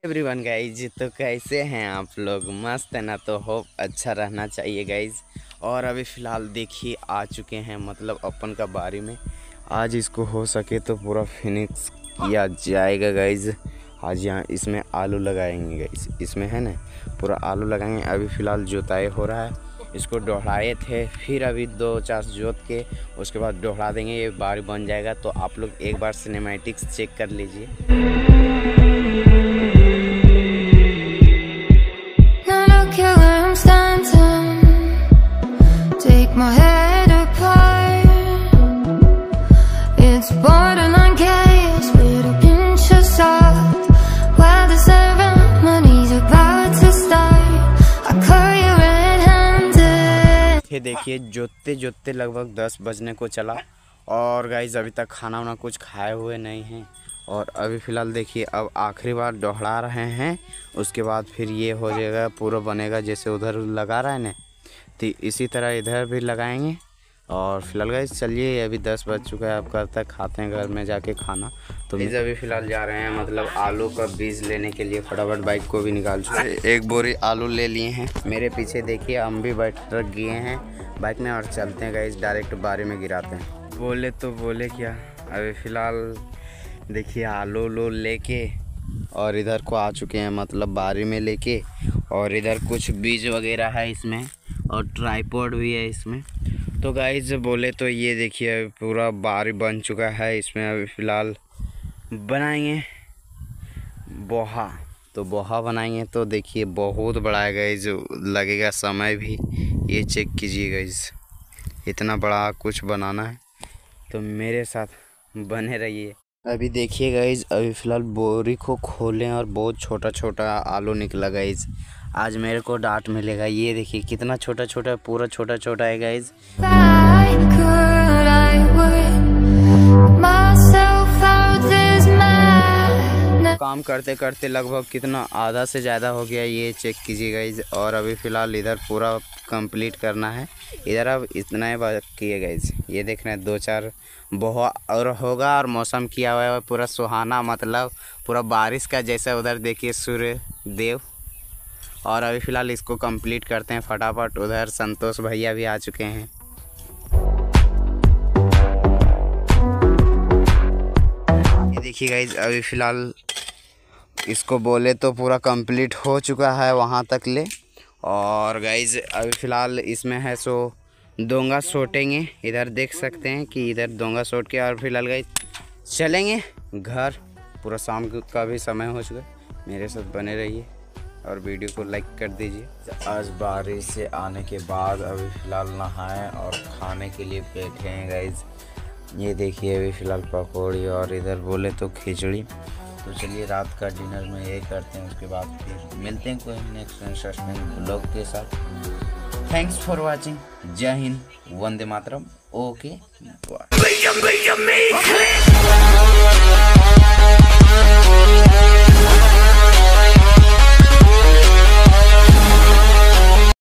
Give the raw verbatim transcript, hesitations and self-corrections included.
Everyone guys, तो कैसे हैं आप लोग? मस्त है ना? तो होप अच्छा रहना चाहिए गाइज। और अभी फ़िलहाल देखिए आ चुके हैं मतलब अपन का बारी में। आज इसको हो सके तो पूरा फिनिक्स किया जाएगा गाइज। आज यहाँ इसमें आलू लगाएंगे गाइज, इसमें है ना पूरा आलू लगाएंगे। अभी फ़िलहाल जोताई हो रहा है, इसको दोहराए थे, फिर अभी दो चार जोत के उसके बाद दोहरा देंगे, ये बारी बन जाएगा। तो आप लोग एक बार सिनेमैटिक्स चेक कर लीजिए। My head apart, it's borderline chaos with a pinch of salt. While the ceremony's about to start, I call you red-handed. ये देखिए जोतते जोतते लगभग दस बजने को चला और गाइज अभी तक खाना वाना कुछ खाए हुए नहीं हैं। और अभी फ़िलहाल देखिए अब आखिरी बार दोहरा रहे हैं, उसके बाद फिर ये हो जाएगा, पूरा बनेगा। जैसे उधर लगा रहा है ना, तो इसी तरह इधर भी लगाएंगे। और फिलहाल गाइस चलिए, अभी दस बज चुका है, अब कब तक खाते हैं घर में जाके खाना। तो इस अभी फ़िलहाल जा रहे हैं मतलब आलू का बीज लेने के लिए। फटाफट बाइक को भी निकाल चुके, एक बोरी आलू ले लिए हैं। मेरे पीछे देखिए हम भी बैठ रख गए हैं बाइक में और चलते हैं गाइस, डायरेक्ट बारी में गिराते हैं। बोले तो बोले क्या, अभी फ़िलहाल देखिए आलू लो लेके और इधर को आ चुके हैं मतलब बारी में लेके। और इधर कुछ बीज वगैरह है इसमें और ट्राइपॉड भी है इसमें। तो गाइस बोले तो ये देखिए पूरा बारी बन चुका है। इसमें अभी फ़िलहाल बनाएंगे बोहा, तो बोहा बनाएंगे। तो देखिए बहुत बड़ा है गाइस, लगेगा समय भी, ये चेक कीजिए गाइस, इतना बड़ा कुछ बनाना है। तो मेरे साथ बने रहिए। अभी देखिए गाइस, अभी फ़िलहाल बोरी को खोलें और बहुत छोटा छोटा आलू निकला गाइस। आज मेरे को डांट मिलेगा। ये देखिए कितना छोटा छोटा, पूरा छोटा छोटा है गाइस। काम करते करते लगभग कितना आधा से ज़्यादा हो गया, ये चेक कीजिए गाइस। और अभी फ़िलहाल इधर पूरा कंप्लीट करना है, इधर अब इतना ही बाकी है गाइस। ये देखना है दो चार बहुत और होगा। और मौसम किया हुआ है पूरा सुहाना, मतलब पूरा बारिश का जैसा। उधर देखिए सूर्य देव। और अभी फ़िलहाल इसको कंप्लीट करते हैं फटाफट। उधर संतोष भैया भी आ चुके हैं। ये देखिए गाइस, अभी फ़िलहाल इसको बोले तो पूरा कंप्लीट हो चुका है वहाँ तक ले। और गाइस अभी फ़िलहाल इसमें है सो दोंगा सोटेंगे। इधर देख सकते हैं कि इधर दोंगा सोट के और फिलहाल गाइस चलेंगे घर। पूरा शाम का भी समय हो चुका है। मेरे साथ बने रहिए और वीडियो को लाइक कर दीजिए। आज बारिश से आने के बाद अभी फ़िलहाल नहाएं और खाने के लिए बैठे हैं गाइस। ये देखिए अभी फ़िलहाल पकौड़ी और इधर बोले तो खिचड़ी। तो चलिए रात का डिनर में ये करते हैं, उसके बाद फिर मिलते हैं कोई नेक्स्ट इंटरेस्टिंग ब्लॉग के साथ। Thanks for watching. जय हिंद, वंदे मातरम। Okay bye.